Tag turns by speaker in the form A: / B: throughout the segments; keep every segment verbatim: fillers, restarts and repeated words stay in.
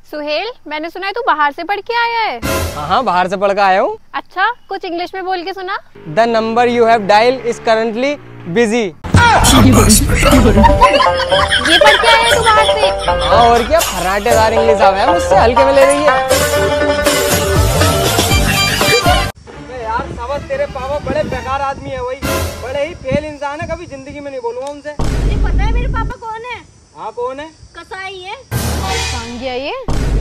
A: सुहेल, मैंने सुना है तू बाहर से पढ़ के आया है।
B: हाँ हाँ, बाहर से पढ़ के आया हूँ।
A: अच्छा, कुछ इंग्लिश में बोल के सुना।
B: The number you have dial is currently busy.
A: ये पढ़ के आया है तू बाहर से?
B: हाँ और क्या, फराटेदार इंग्लिश आ गया, मुझसे हल्के में ले रही है। यार सावत, तेरे पापा बड़े बेकार आदमी है, वही बड़े ही फेल इंसान है, कभी जिंदगी में नहीं बोलूंगा उनसे।
A: तुझे पता है मेरे पापा कौन है?
B: हाँ कौन है?
A: कसाई है। कौन गया ये?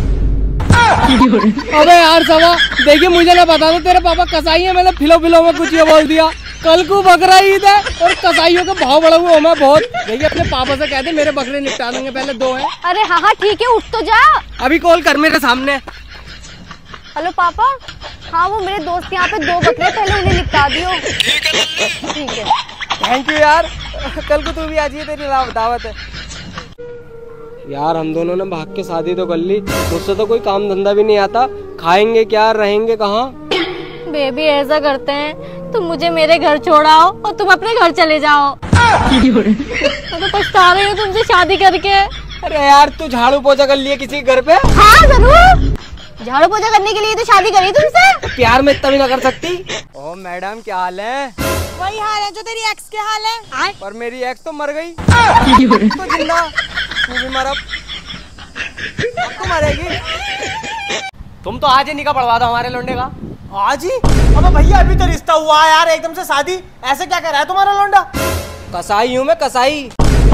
B: अबे यार सवा, देखिए मुझे ना बता दो तेरे पापा कसाई है, मैंने फिलो फिलो में कुछ ये बोल दिया। कल को बकरा ईद है और कसाईयों का भाव बढ़ा हुआ मैं बहुत। देखिए अपने पापा से कहते मेरे बकरे निपटा देंगे, पहले दो हैं।
A: अरे हाँ हाँ ठीक है, उठ तो जा।
B: अभी कॉल कर मेरे सामने।
A: हेलो पापा, हाँ वो मेरे दोस्त यहाँ पे दो बकरे, पहले उन्हें निपटा दियो। ठीक है।
B: थैंक यू यार, कल को तू भी आ जाइए, तेरी दावत है। यार हम दोनों ने भाग के शादी तो कर ली, मुझसे तो कोई काम धंधा भी नहीं आता, खाएंगे क्या, रहेंगे कहाँ?
A: बेबी ऐसा करते हैं, तुम मुझे मेरे घर छोड़ाओ और तुम अपने घर चले जाओ। मैं तो पछता रही हूँ तुमसे शादी करके।
B: अरे यार तू झाड़ू पोछा कर लिए किसी के घर पे?
A: हाँ जरूर, झाड़ू पोछा करने के लिए तो शादी करी तुमसे।
B: प्यार में इतना भी ना कर सकती? ओ मैडम क्या हाल है?
A: वही हाल है जो तेरी एक्स के हाल है।
B: पर मेरी एक्स तो मर गई, तो जिंदा तू भी मर, अब तो मरेगी। तुम तो आज ही निकाह पढ़वा दो हमारे लौंडे का।
C: आज ही? अबे भैया अभी तो रिश्ता हुआ है यार, एकदम से शादी, ऐसे क्या कर रहा है तुम्हारा लौंडा?
B: कसाई हूँ मैं, कसाई।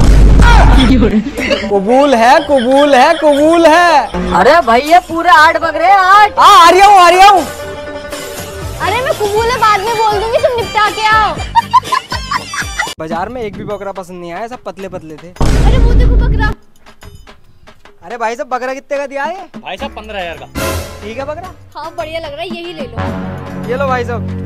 B: कबूल है, कबूल है, कबूल है।
A: अरे भैया पूरे आठ बकरे, आठ।
B: हाँ आ रहा हूँ, आ रहा हूँ।
A: अरे मैं कबूल है बाद में बोल दूंगी, तुम निपटा के आओ।
B: बाजार में एक भी बकरा पसंद नहीं आया, सब पतले पतले थे।
A: अरे वो देखो बकरा।
B: अरे भाई साहब बकरा कितने का दिया है?
C: भाई साहब पंद्रह हजार का।
B: ठीक है बकरा।
A: हाँ बढ़िया लग रहा है, यही ले लो।
B: ये लो भाई साहब।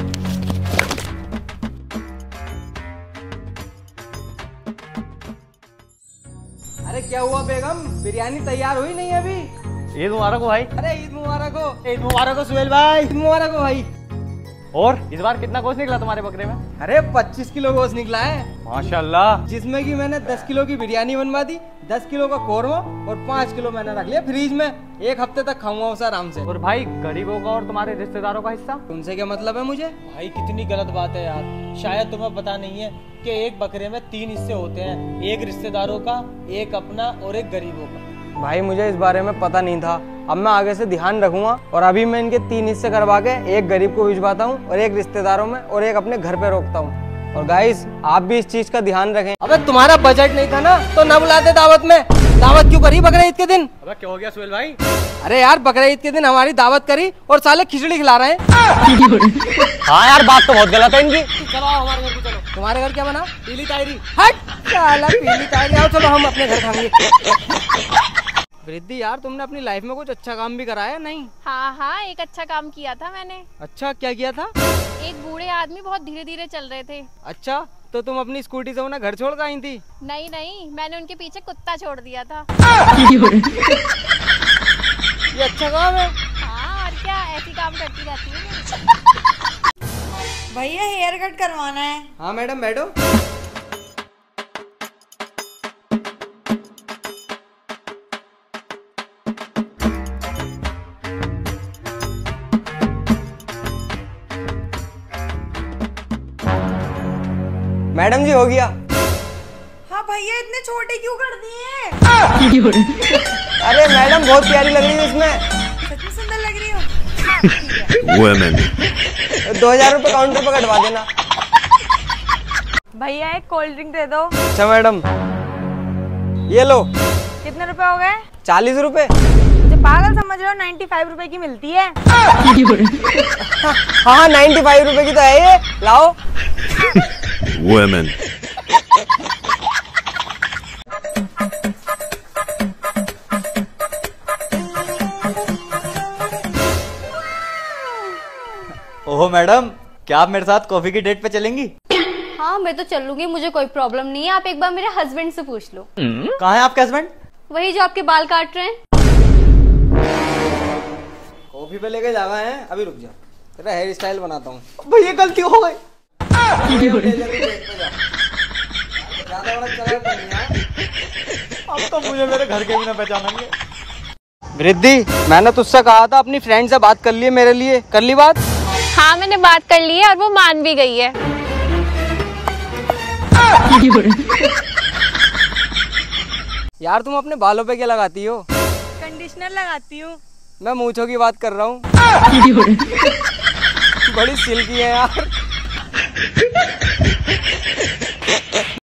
B: अरे क्या हुआ बेगम, बिरयानी तैयार हुई नहीं अभी?
C: ईद मुबारक हो भाई।
B: अरे ईद मुबारक हो।
C: ईद मुबारक हो सुहेल भाई।
B: ईद मुबारक हो भाई।
C: और इस बार कितना गोश्त निकला तुम्हारे बकरे में?
B: अरे पच्चीस किलो गोश्त निकला है
C: माशाल्लाह,
B: जिसमें कि मैंने दस किलो की बिरयानी बनवा दी, दस किलो का कौरमा और पाँच किलो मैंने रख लिया फ्रीज में, एक हफ्ते तक खाऊंगा उसे आराम से।
C: और भाई गरीबों का और तुम्हारे रिश्तेदारों का हिस्सा?
B: तुमसे क्या मतलब है मुझे?
D: भाई कितनी गलत बात है यार, शायद तुम्हें पता नहीं है कि एक बकरे में तीन हिस्से होते हैं, एक रिश्तेदारों का, एक अपना और एक गरीबों का।
B: भाई मुझे इस बारे में पता नहीं था, अब मैं आगे से ध्यान रखूंगा और अभी मैं इनके तीन हिस्से करवा के एक गरीब को भिजवाता हूँ और एक रिश्तेदारों में और एक अपने घर पे रोकता हूँ। और गाइस आप भी इस चीज का ध्यान रखें। अबे तुम्हारा बजट नहीं था ना तो ना बुलाते दावत में, दावत क्यों करी बकरा ईद के दिन?
C: अबे क्या हो गया सुहेल भाई?
B: अरे यार बकरा ईद के दिन हमारी दावत करी और साले खिचड़ी खिला रहे हैं।
C: हाँ यार बात तो बहुत गलत है इनकी।
B: चलो हमारे घर चलो। तुम्हारे घर क्या बना? पीली तायरी। हट साला पीली तायरी, आओ चलो हम अपने घर खाएंगे। वृद्धि यार तुमने अपनी लाइफ में कुछ अच्छा काम भी कराया नहीं?
A: हाँ हाँ एक अच्छा काम किया था मैंने।
B: अच्छा क्या किया था?
A: एक बूढ़े आदमी बहुत धीरे धीरे चल रहे थे।
B: अच्छा तो तुम अपनी स्कूटी से उन्हें घर छोड़ कर आई थी?
A: नहीं नहीं, मैंने उनके पीछे कुत्ता छोड़ दिया था।
B: ये अच्छा काम है।
A: हाँ और क्या, ऐसी काम करती रहती हूँ।
E: भैया हेयर कट करवाना है।
B: हाँ मैडम बैठो। मैडम जी हो गया।
E: हाँ भैया इतने छोटे क्यों कर दिए?
B: अरे मैडम बहुत प्यारी लग रही है इसमें।
E: सच में सुंदर लग रही हो।
F: वुमेन।
B: दो हजार रूपए काउंटर पर कटवा देना।
E: भैया एक कोल्ड ड्रिंक दे दो।
B: अच्छा मैडम ये लो।
E: कितने रुपए हो गए?
B: चालीस रूपए।
E: मुझे पागल समझ रहे हो? नाइन्टी फाइव रुपए की मिलती है।
B: हाँ नाइन्टी फाइव रूपए की तो है ये, लाओ।
F: वुमेन।
C: ओहो मैडम, क्या आप मेरे साथ कॉफी की डेट पे चलेंगी?
A: हाँ मैं तो चलूंगी, मुझे कोई प्रॉब्लम नहीं है। आप एक बार मेरे हस्बैंड से पूछ लो।
C: कहाँ है आपके हस्बैंड?
A: वही जो आपके बाल काट रहे हैं।
B: कॉफी पे लेके जावा है, अभी रुक जा, तेरा हेयर स्टाइल बनाता हूँ।
C: भैया गलती हो गई।
B: ज्यादा बड़ा चला नहीं है।
C: अब तो मुझे मेरे घर के भी ना पहचानेंगे।
B: वृद्धि, मैंने तुझसे कहा था अपनी फ्रेंड से बात कर लिए मेरे लिए, कर ली बात?
A: हाँ मैंने बात कर ली है और वो मान भी गई है।
B: यार तुम अपने बालों पे क्या लगाती हो?
E: कंडीशनर लगाती हूँ।
B: मैं मूंछों की बात कर रहा हूँ। बड़ी सिल्की है यार।